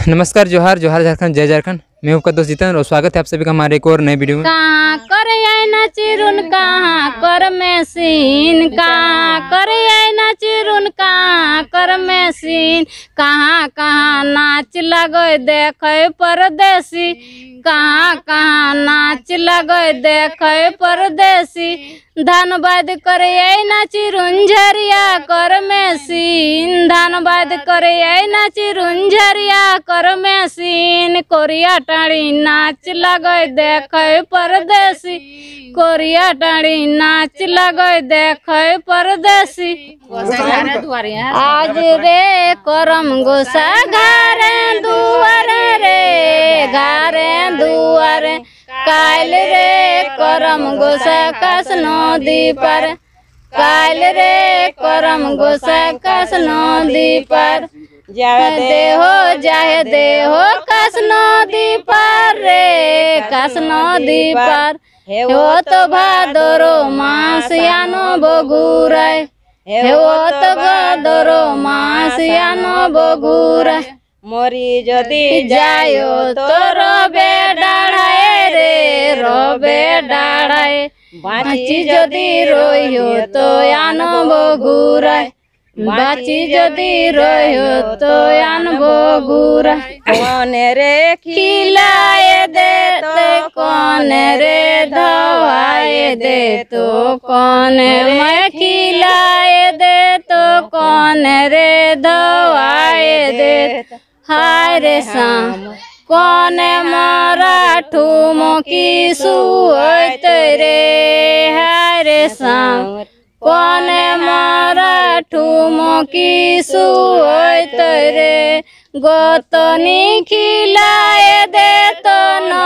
नमस्कार, जोहार जोहार झारखंड, जय झारखंड। मैं आपका दोस्त जितेंद्र और स्वागत है आप सभी का हमारे एक और नए वीडियो में। कहाँ कर आईना चिरुन कहाँ कर मशीन, कहाँ कर आईना चिरुन कहाँ कर मशीन, कहाँ कहाँ नाच लगो देखे परदेसी, कहाँ कहाँ नाच लगो देखे परदेसी, धनबाद कर आईना चिरुन झरिया कर मशीन, धनबाद कर आईना चिरुन झरिया कर मशीन, कोरिया टाड़ी नाच लगो देखे परदेसी, कोरिया टाड़ी नाच लगो देखे परदेसी। आज रे करम गोसा घरे दुआरे रे, घरे दुआरे, काल रे करम गोसा कस नदी पर, काल रे करम गोसा कस नदी पर, जाहे दे हो कस नदी पर रे, कस नदी पर, हो तो भादरो मास यानो बगुराय, हो तो भादरो मास यानो बगुराय, मोरी जदि जायो तो रबे डाढ़ाए रे, रबे डाढ़ाए, बाची जदि रोयो तो यानो बगुराय, बाची जदि रोयो तो यान बगुराय। कौन रे खिलाए दे तो कौन रे धवाए दे तो कौन, मैं खिलाए दे तो कौन रे धवाए दे, हाय रे शाम कौन मारा ठुमो की सुअत रे, हाय रे शाम कौन मारा ठुमो की सुअत रे, गोतनी खिलाए दे तो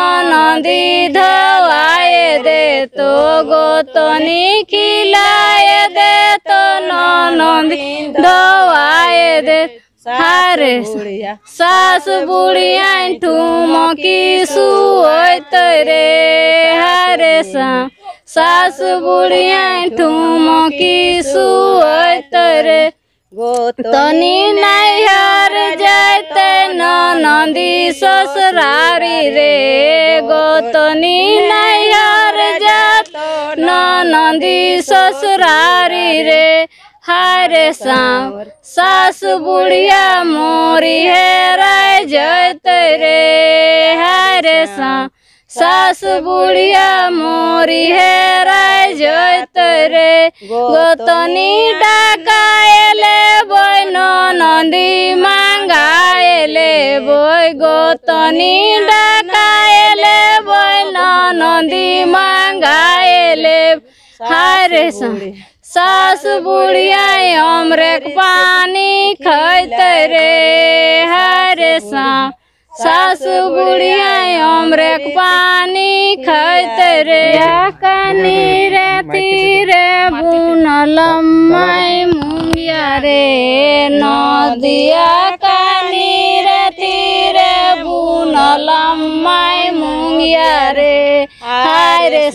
नदी धवाए दे तो, गोतनी खिलाए दे तो नदी धवाए दे, हारे सास बुढ़िया ठुमो की सुअत रे, हारे सास बुढ़िया ठुमो की सुअत रे, गोतनी नैहर जाते नदी ससुरारी रे, गोतनी नैहर जात नदी ससुरारी रे, हारे सास बुढ़िया मोरी है राय जत रे, हारे सास बुढ़िया मोरी है राय जत रे, गोतनी डाकाएले बोय नदी मांगाएले बोय, गोतनी डाकाएले बोय नदी मांगाएले, हारे सास बुढ़िया अमरेक पानी खैत रे, हारे सास बुढ़िया अमरेक पानी खैत रे, कनी रे तीरे बुनल माई मुंगिया रे, नदिया कनी रे तीरे बुनल माई मुंगिया रे, हाय रे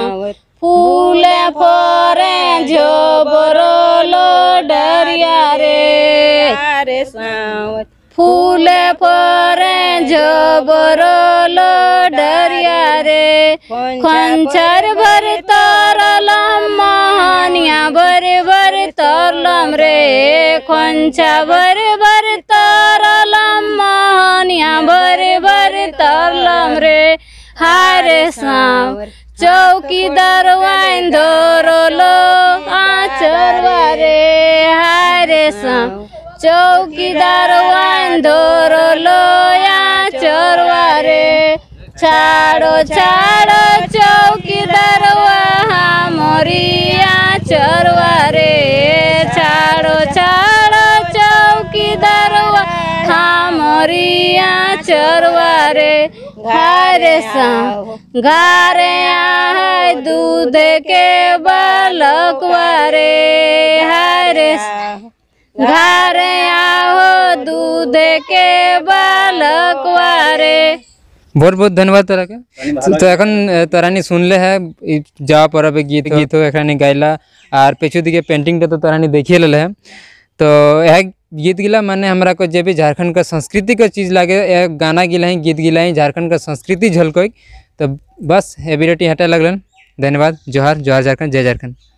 फूल फरे झोबरो डरिया रे, रे फूल फरे झोबरो डरिया रे, खंचर भर तरलम महानिया भर भर तरलम रे, खंचा भर भर तरलम महानिया भर भर तरलम रे, हारे चौकीदार वाइन धोरलो आचरवा रे, हारे चौकीदार वाइन धोरलो आचरवा रे, छाड़ो छाड़ो चौकीदार मोरी आचरवा रे, छाड़ो छाड़ो चौकीदार मोरी आचरवा रे, घरे घरे आए दूध के बालकवा रे, हरे घरे आओ दूध के बालकवा रे। बहुत बहुत धन्यवाद तोरा के। तो एखन तोरानी सुनले है जा पर गीत गीत गायला और पेचू दिखे पेंटिंग तो तोरानी देखिए ले है। तो यह गीत गिला माने हमरा को जे भी झारखंड का संस्कृति का चीज़ लगे गाना गिला ही गीत गिला ही झारखंड का संस्कृति झलकोई तो बस एबिलिटी हटा लगलन। धन्यवाद। जोहार जोहार झारखंड, जय झारखंड।